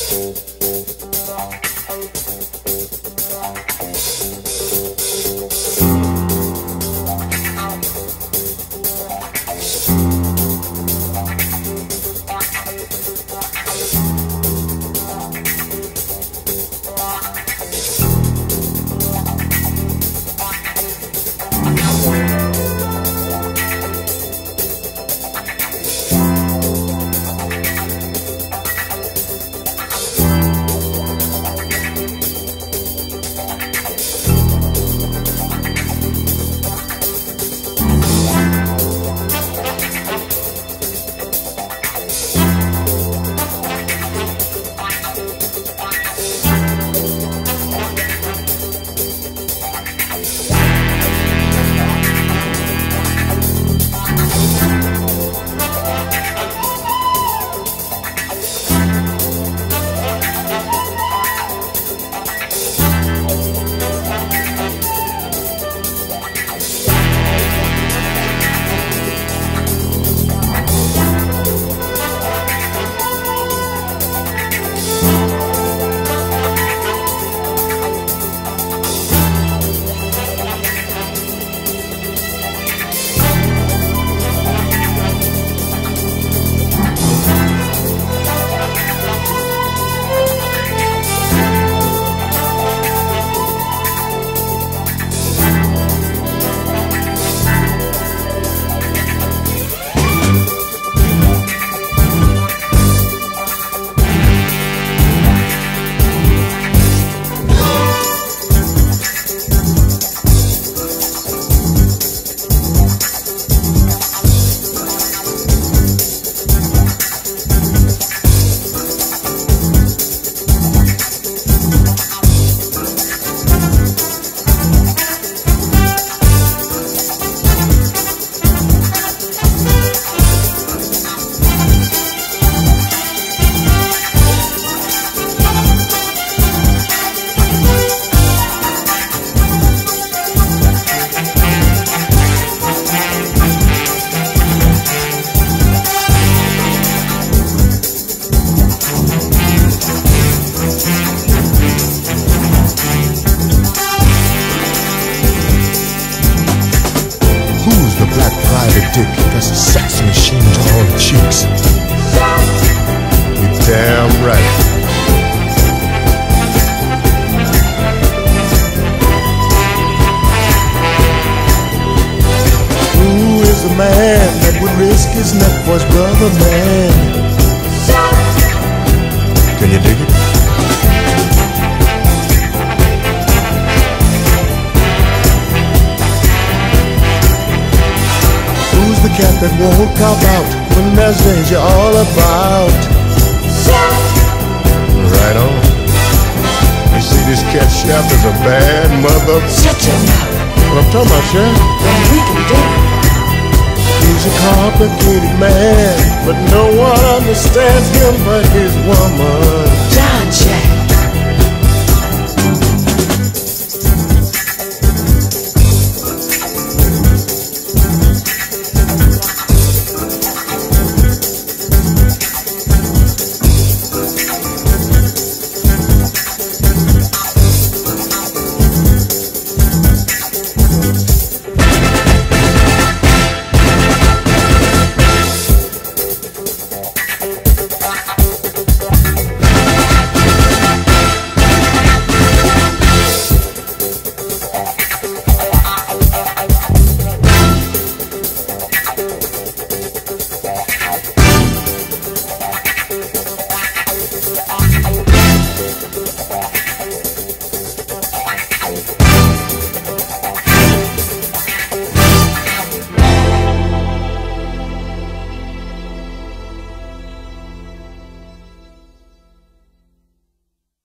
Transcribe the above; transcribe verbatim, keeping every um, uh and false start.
dick, that's a sex machine to all the chicks. You're damn right. Who is the man that would risk his neck for his brother, man? Can you dig it? Who's the cat that won't cop out when there's danger all about? Right on. You see, this cat chef is a bad mother. Shut your mouth. What I'm talking about, Chef? Then we can do it. He's a complicated man, but no one understands him but his woman.